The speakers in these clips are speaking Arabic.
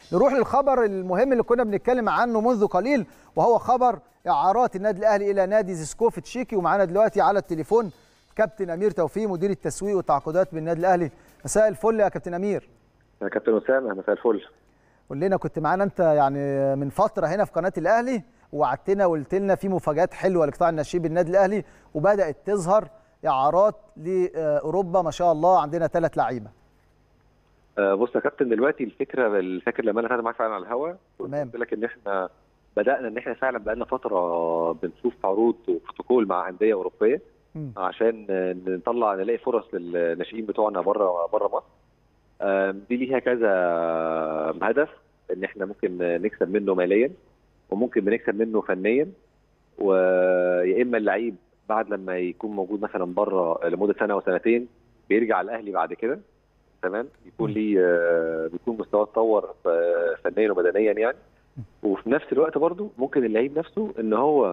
نروح للخبر المهم اللي كنا بنتكلم عنه منذ قليل، وهو خبر اعارات النادي الاهلي الى نادي زيسكوف التشيكي. ومعانا دلوقتي على التليفون كابتن امير توفيق مدير التسويق والتعاقدات بالنادي الاهلي. مساء الفل يا كابتن امير. يا كابتن اسامه مساء الفل. قول لنا، كنت معانا انت يعني من فتره هنا في قناه الاهلي ووعدتنا وقلت لنا في مفاجات حلوه لقطاع الناشئين بالنادي الاهلي، وبدات تظهر اعارات لاوروبا ما شاء الله. عندنا 3 لعيبه. بص يا كابتن، دلوقتي الفكره لما انا كنت معاك فعلا على الهوا قلت لك ان احنا بدانا ان احنا فعلا بقالنا فتره بنشوف عروض وبروتوكول مع انديه اوروبيه عشان نلاقي فرص للناشئين بتوعنا بره مصر. دي ليها كذا هدف، ان احنا ممكن نكسب منه ماليا وممكن بنكسب منه فنيا، ويا اما اللعيب بعد لما يكون موجود مثلا بره لمده سنه وسنتين بيرجع الاهلي بعد كده، تمام، بيكون مستواه اتطور فنيا وبدنيا يعني. وفي نفس الوقت برضو ممكن اللعيب نفسه ان هو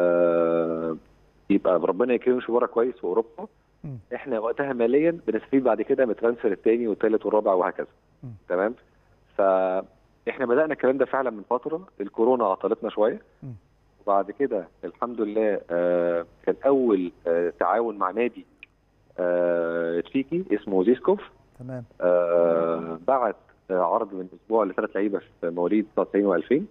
يبقى ربنا يكرمه بره كويس في اوروبا، احنا وقتها ماليا بنستفيد بعد كده من الترانسفير الثاني والثالث والرابع وهكذا، تمام. فاحنا بدانا الكلام ده فعلا من فتره، الكورونا عطلتنا شويه، وبعد كده الحمد لله كان اول تعاون مع نادي تشيكي اسمه زيسكوف، تمام. بعت عرض من اسبوع ل3 لعيبه في مواليد 99 و2000.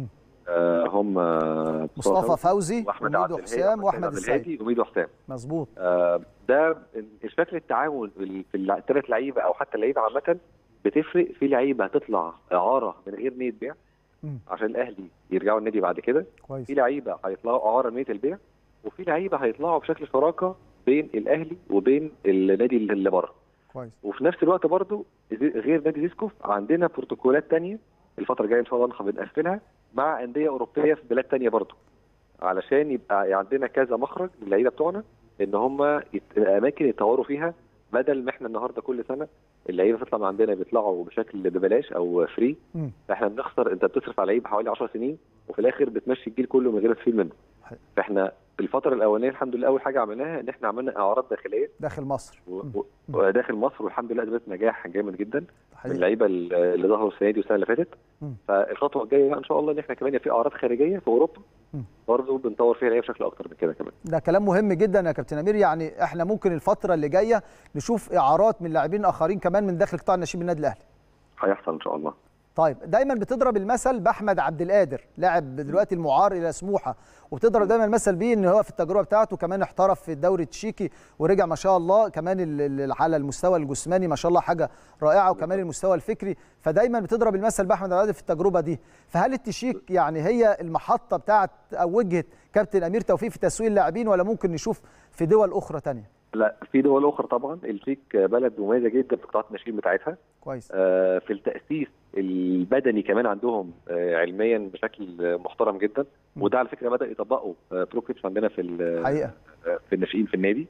هم مصطفى فوزي وميدو حسام واحمد السيد وميدو حسام، مظبوط. ده شكل التعاون في ال3 لعيبه او حتى اللعيبه عامه بتفرق. في لعيبه هتطلع اعاره من غير نيه بيع عشان الاهلي يرجعوا النادي بعد كده، في لعيبه هيطلعوا اعاره نيه البيع، وفي لعيبه هيطلعوا بشكل شراكه بين الاهلي وبين النادي اللي بره. كويس. وفي نفس الوقت برضو غير نادي زيسكوف عندنا بروتوكولات ثانيه الفتره الجايه ان شاء الله بنقفلها مع انديه اوروبيه في بلاد ثانيه برضو، علشان يبقى عندنا كذا مخرج للعيبه بتوعنا ان هم اماكن يتطوروا فيها، بدل ما احنا النهارده كل سنه اللعيبه تطلع من عندنا بيطلعوا بشكل ببلاش او فري. فاحنا بنخسر، انت بتصرف على لعيب حوالي 10 سنين وفي الاخر بتمشي الجيل كله من غير تستفيد منه. فاحنا في الفتره الاولانيه الحمد لله اول حاجه عملناها ان احنا عملنا اعارات داخليه داخل مصر وداخل مصر، والحمد لله اثبت نجاح جامد جدا من اللعيبه اللي ظهروا السنه دي والسنه اللي فاتت. فالخطوه الجايه بقى ان شاء الله ان احنا كمان في اعارات خارجيه في اوروبا برضه بنطور فيها لعيبه بشكل اكتر من كده كمان. ده كلام مهم جدا يا كابتن امير. يعني احنا ممكن الفتره اللي جايه نشوف اعارات من لاعبين اخرين كمان من داخل قطاع الناشئين بالنادي الاهلي. هيحصل ان شاء الله. طيب، دايما بتضرب المثل باحمد عبد القادر، لاعب دلوقتي المعار الى سموحه، وبتضرب دايما المثل بيه ان هو في التجربه بتاعته كمان احترف في الدوري التشيكي ورجع ما شاء الله كمان على المستوى الجسماني ما شاء الله حاجه رائعه، وكمان المستوى الفكري. فدايما بتضرب المثل باحمد عبد القادر في التجربه دي. فهل التشيك يعني هي المحطه بتاعت او وجهه كابتن امير توفيق في تسويق اللاعبين، ولا ممكن نشوف في دول اخرى ثانيه؟ لا، في دول اخرى طبعا. التشيك بلد مميزه جدا في قطاعات الناشئين بتاعتها. كويس. في التاسيس البدني كمان عندهم علميا بشكل محترم جدا، وده على فكره بدا يطبقه بروكيتش عندنا في الحقيقه في الناشئين في النادي.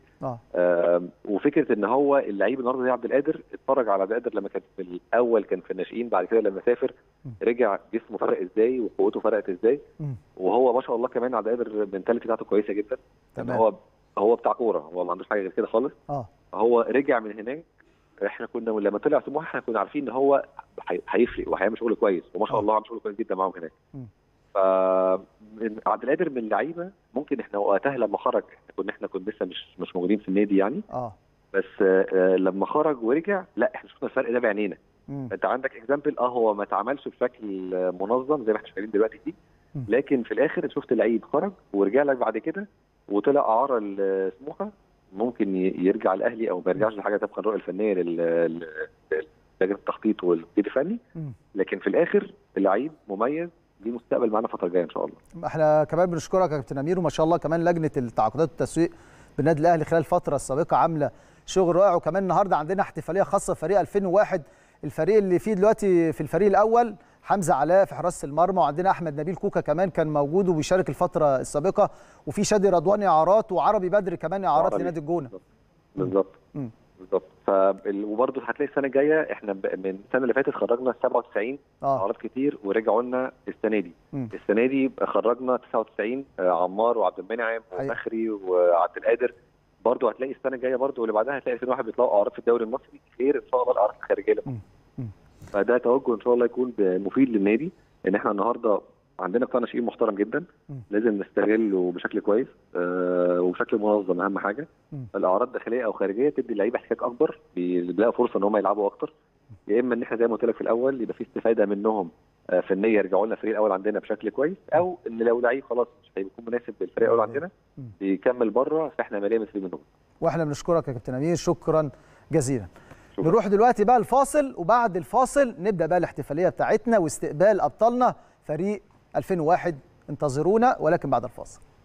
وفكره ان هو اللعيب النهارده زي عبد القادر، اتفرج على عبد القادر لما كان في الاول كان في الناشئين، بعد كده لما سافر رجع جسمه فرق ازاي وقوته فرقت ازاي، وهو ما شاء الله كمان عبد القادر المنتاليتي بتاعته كويسه جدا. تمام. هو بتاع كوره، هو ما عندوش حاجه غير كده خالص. هو رجع من هناك، احنا كنا لما طلع سموحه احنا كنا عارفين ان هو هيفرق وهيعمل شغل كويس، وما شاء الله عمل شغل كويس جدا معاهم هناك. عبد القادر من اللعيبه ممكن احنا وقتها لما خرج احنا كنا لسه مش موجودين في النادي يعني. بس لما خرج ورجع، لا احنا شفنا الفرق ده بعينينا. انت عندك اكزامبل، هو ما اتعملش بشكل منظم زي ما احنا شايفين دلوقتي فيه، لكن في الاخر شفت لعيب خرج ورجع لك بعد كده وطلع اعاره لسموحه، ممكن يرجع الاهلي او ما يرجعش، لحاجه تبقى الرؤيه الفنيه للجنه التخطيط والتدريب الفني، لكن في الاخر اللعيب مميز ليه مستقبل معانا الفتره الجايه ان شاء الله. احنا كمان بنشكرك يا كابتن امير، وما شاء الله كمان لجنه التعاقدات والتسويق بالنادي الاهلي خلال الفتره السابقه عامله شغل رائع. وكمان النهارده عندنا احتفاليه خاصه بفريق 2001، الفريق اللي فيه دلوقتي في الفريق الاول حمزه علاء في حراسه المرمى، وعندنا احمد نبيل كوكا كمان كان موجود وبيشارك الفتره السابقه، وفي شادي رضواني اعارات، وعربي بدر كمان اعارات لنادي الجونه. بالظبط. وبرضه هتلاقي السنه الجايه احنا من السنه اللي فاتت خرجنا 97 اعارات كتير ورجعوا لنا السنه دي. السنه دي خرجنا 99 عمار وعبد المنعم وفخري وعبد القادر. برضه هتلاقي السنه الجايه برضه واللي بعدها هتلاقي 2001 بيطلعوا اعارات في الدوري المصري، غير ان شاء الله الاعارات الخارجيه. فده توجه ان شاء الله يكون مفيد للنادي، ان احنا النهارده عندنا قطاع ناشئين محترم جدا، لازم نستغله بشكل كويس وبشكل منظم. اهم حاجه الاعراض داخليه او خارجيه تدي اللعيبه احتكاك اكبر، بيلاقوا فرصه ان هم يلعبوا اكتر، يا اما ان احنا زي ما قلت لك في الاول يبقى في استفاده منهم فنيه يرجعوا لنا الفريق الاول عندنا بشكل كويس، او ان لو لعيب خلاص مش هيكون مناسب للفريق الاول عندنا يكمل بره، فاحنا ماليه مستفيد منهم. واحنا بنشكرك يا كابتن امير، شكرا جزيلا. نروح دلوقتي بقى الفاصل، وبعد الفاصل نبدا بقى الاحتفاليه بتاعتنا واستقبال ابطالنا فريق 2001. انتظرونا ولكن بعد الفاصل.